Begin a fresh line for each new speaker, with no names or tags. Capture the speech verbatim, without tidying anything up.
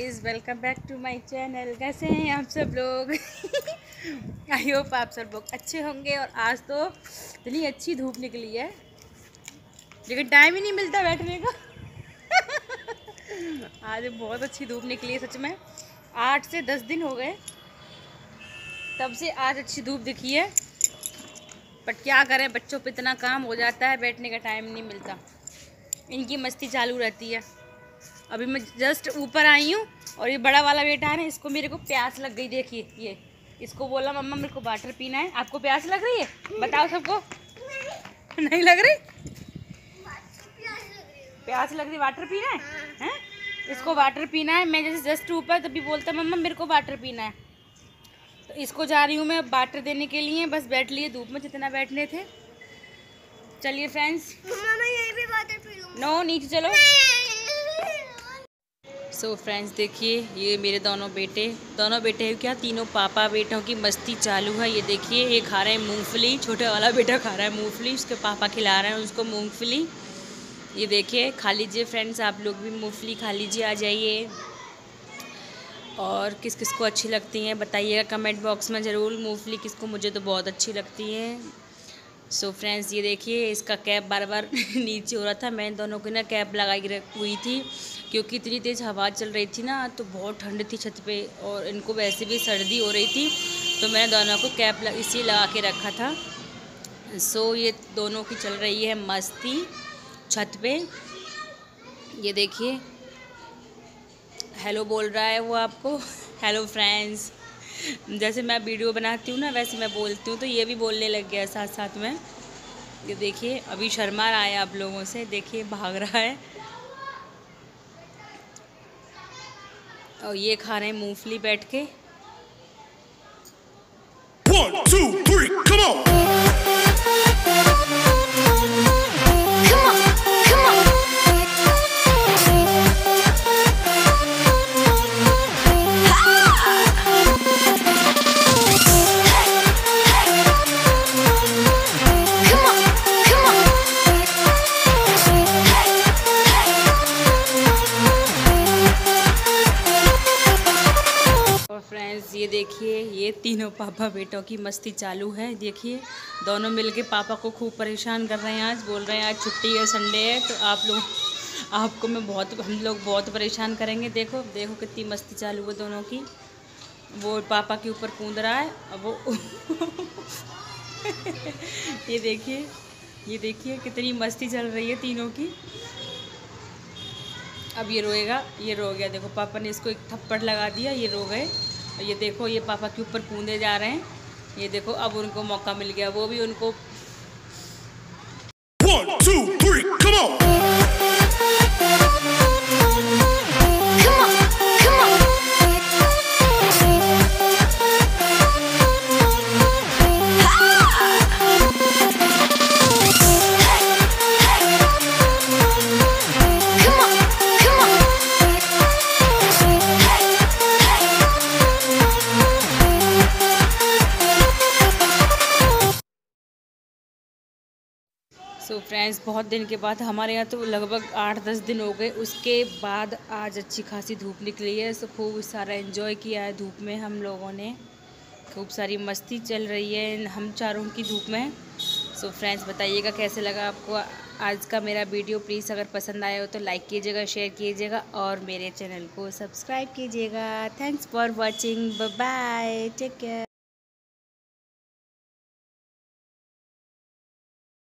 Guys, welcome back to my channel. कैसे हैं आप सब लोग? आई होप आप सब लोग अच्छे होंगे। और आज तो इतनी अच्छी धूप निकली है लेकिन टाइम ही नहीं मिलता बैठने का। आज बहुत अच्छी धूप निकली है सच में। आठ से दस दिन हो गए तब से आज अच्छी धूप दिखी है। बट क्या करें, बच्चों पे इतना काम हो जाता है, बैठने का टाइम नहीं मिलता। इनकी मस्ती चालू रहती है। अभी मैं जस्ट ऊपर आई हूँ और ये बड़ा वाला बेटा है ना, इसको मेरे को प्यास लग गई। देखिए ये इसको बोला मम्मा मेरे को वाटर पीना है। आपको प्यास लग रही है? बताओ सबको। नहीं, नहीं लग रही? प्यास लग रही, वाटर पीना है? हैं? इसको वाटर पीना है। मैं जैसे जस्ट ऊपर तभी बोलता मम्मा मेरे को वाटर पीना है, तो इसको जा रही हूँ मैं वाटर देने के लिए। बस बैठ लिए धूप में जितना बैठने थे। चलिए फ्रेंड्स, नो नीचे चलो। सो so फ्रेंड्स देखिए, ये मेरे दोनों बेटे दोनों बेटे हैं क्या, तीनों पापा बेटों की मस्ती चालू है। ये देखिए, ये खा रहे हैं मूंगफली। छोटे वाला बेटा खा रहा है मूंगफली, उसके पापा खिला रहे हैं उसको मूंगफली। ये देखिए, खा लीजिए फ्रेंड्स, आप लोग भी मूंगफली खा लीजिए, आ जाइए। और किस किस को अच्छी लगती हैं बताइएगा कमेंट बॉक्स में ज़रूर मूंगफली किसको। मुझे तो बहुत अच्छी लगती हैं। सो so फ्रेंड्स ये देखिए, इसका कैप बार बार नीचे हो रहा था। मैं दोनों की ना कैप लगाई हुई थी क्योंकि इतनी तेज़ हवा चल रही थी ना, तो बहुत ठंड थी छत पे और इनको वैसे भी सर्दी हो रही थी, तो मैंने दोनों को कैप इसी लगा के रखा था। सो so, ये दोनों की चल रही है मस्ती छत पे। ये देखिए, हेलो बोल रहा है वो आपको। Hello friends. जैसे मैं वीडियो बनाती हूँ ना वैसे मैं बोलती हूँ, तो ये भी बोलने लग गया साथ साथ में। ये देखिए, अभी शर्मा रहा है आप लोगों से, देखिए भाग रहा है। और ये खा रहे हैं मूंगफली बैठ के। One, two, three, come on! Friends ये देखिए, ये तीनों पापा बेटों की मस्ती चालू है। देखिए दोनों मिलके पापा को खूब परेशान कर रहे हैं। आज बोल रहे हैं आज छुट्टी है, संडे है, तो आप लोग आपको मैं बहुत हम लोग बहुत परेशान करेंगे। देखो देखो कितनी मस्ती चालू है दोनों की। वो पापा के ऊपर कूद रहा है अब वो। ये देखिए ये देखिए कितनी मस्ती चल रही है तीनों की। अब ये रोएगा, ये रो गया। देखो पापा ने इसको एक थप्पड़ लगा दिया, ये रो गए। ये देखो, ये पापा के ऊपर कूदे जा रहे हैं। ये देखो, अब उनको मौका मिल गया, वो भी उनको। One, two, three, come on! So friends, बहुत दिन के बाद हमारे यहाँ तो लगभग आठ दस दिन हो गए, उसके बाद आज अच्छी खासी धूप निकली है। सो खूब सारा एंजॉय किया है धूप में हम लोगों ने। खूब सारी मस्ती चल रही है हम चारों की धूप में। सो फ्रेंड्स बताइएगा कैसे लगा आपको आज का मेरा वीडियो। प्लीज़ अगर पसंद आया हो तो लाइक कीजिएगा, शेयर कीजिएगा और मेरे चैनल को सब्सक्राइब कीजिएगा। Thanks for watching, bye bye, take care.